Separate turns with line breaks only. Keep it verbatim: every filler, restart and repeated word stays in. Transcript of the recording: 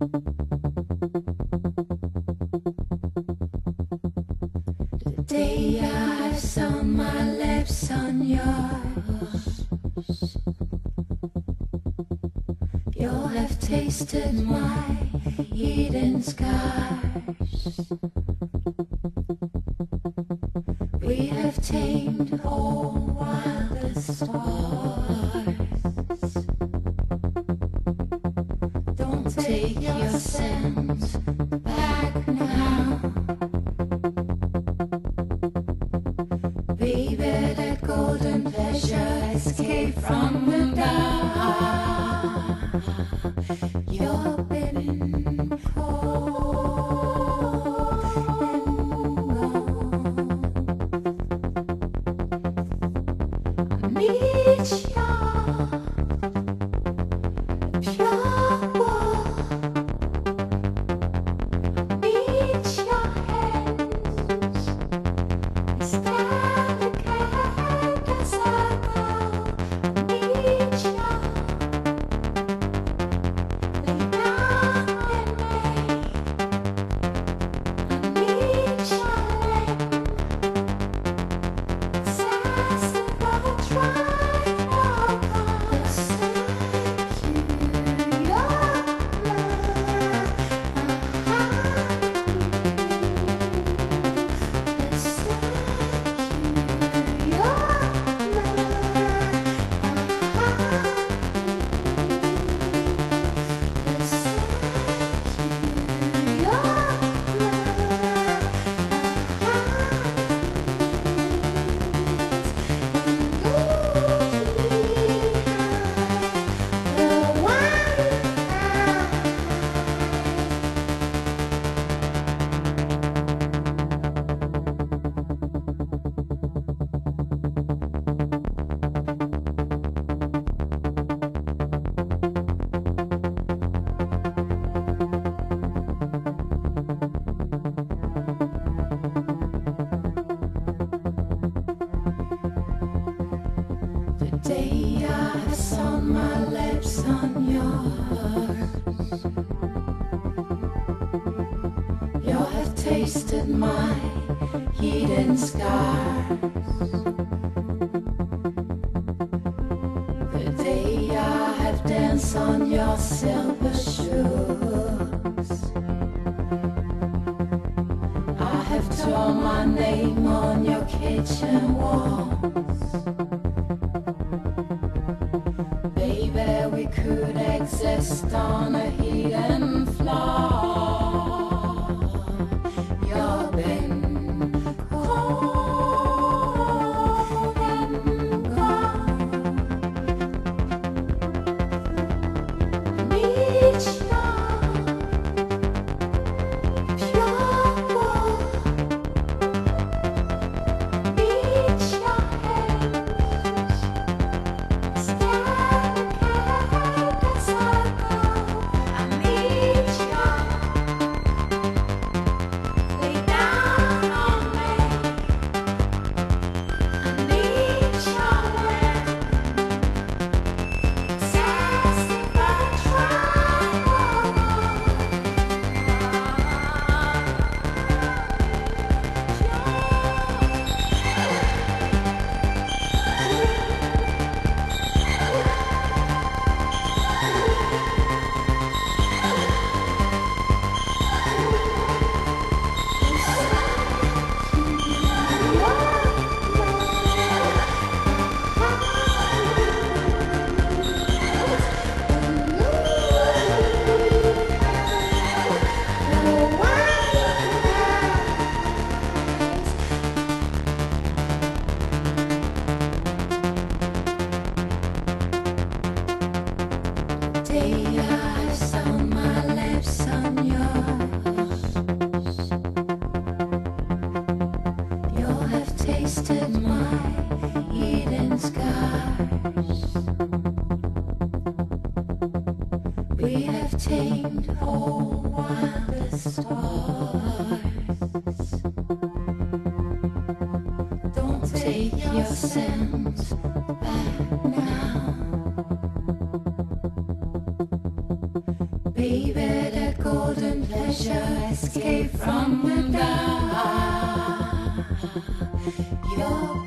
The day I saw my lips on yours, you'll have tasted my hidden scars. We have tamed all wildest stars. Don't take your sense back now. Baby, that golden pleasure escape from the dark. You're been cold and gone. I need your pure wool. I need your hands. Stand as I go. I need your lay down and make. I need your leg. Says that I tried for us. Thank you, your The day I saw my lips on yours, you'll have tasted my hidden scars. The day I have danced on your silver shoes, I have torn my name on your kitchen walls. Baby, we could exist on a hidden floor. You've been cold and gone. I need your pure wool. Need your hands. Stand as I go. I need your lay down on me. I need your leg. Says if I day I saw my lips on yours, you'll have tasted my hidden scars. We have tamed all wildest stars. Don't take your sense back now. Baby, that golden pleasure, escape from the dark. Your